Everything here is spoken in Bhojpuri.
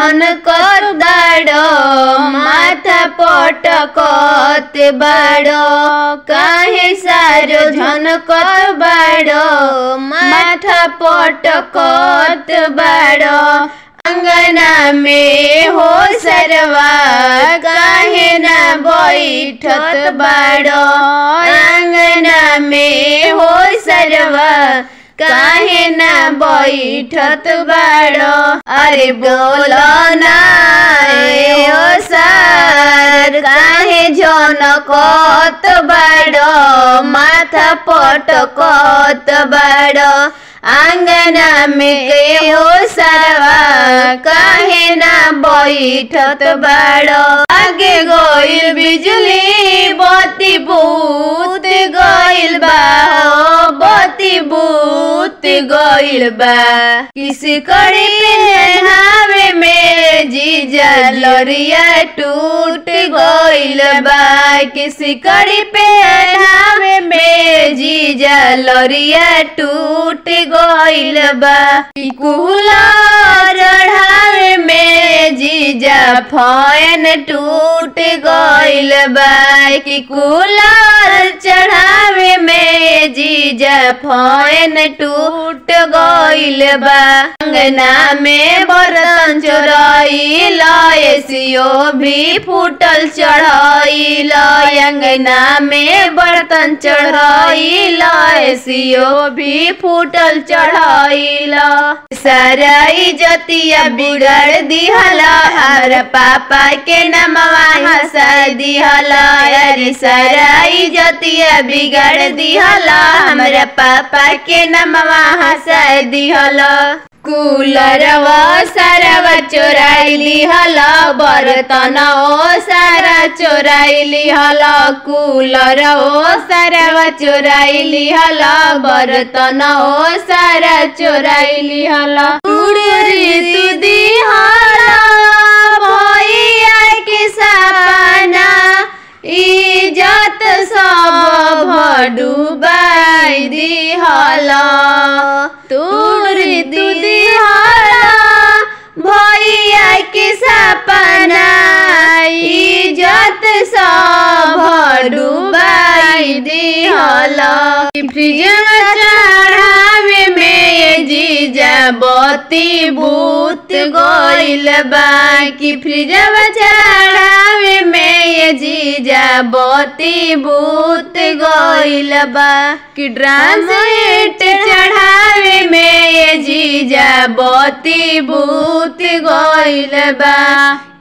झनकत बाड़ो माथा पटकत बाड़ो काहे सारो झनकत बाड़ो माथा पटकत बाड़ो अंगना में हो सरवा काहे ना बैठत बाड़ो अंगना में हो सरवा काहे ना बैठत बाड़ो अरे बोलो ना ओ सर काहे झनकत बाड़ो माथा पटकत बाड़ो आंगना में के हो सरवा काहे ना बैठत बाड़ो आगे गइल बिजली बत्ती भूत गइल बा बत्ती भूत गइल बा किसी कड़ी पहनावे में जीजा लरिया टूट गइल बा किसी कड़ी पहनावे में जीजा लरिया टूट गइल बा कूलर चढ़ावे में जीजा फैन टूट गइल बा कि कूलर चढ़ावे में जीजा फैन टूट गइल बा अंगना में बर्तन चोरइल एसियो भी फूटल चढ़इल अंगना में बर्तन चढ़इल एसियो भी फूटल चढ़इल सारा इज्जतिया बिगड़ दिहला हर पापा के नमवा हंसा दिहला अरे सारा इज्जतिया बिगड़ दिहला हमरा पापा के नमवा हंसा दिहला कूलरवा सारा चोराइली हला बर्तन ओ सारा चोराइली हला कूलर ओ सारा चोराइली हला बर्तन ओ सारा चोराइली हला उड़ी तू दिहला भैया के सपना इज्जत सब डूबाई दिहला तूरी तू दिहला भैया के सपना इज्जत सब डूबाई दिहला फ्रिज में चढ़ावे में जीजा बत्ती भूत गइल बा कि फ्रिज में चढ़ावे में जीजा बत्ती भूत गइल बा कि ड्राम सेट चढ़ावे में जीजा बत्ती भूत गइल बा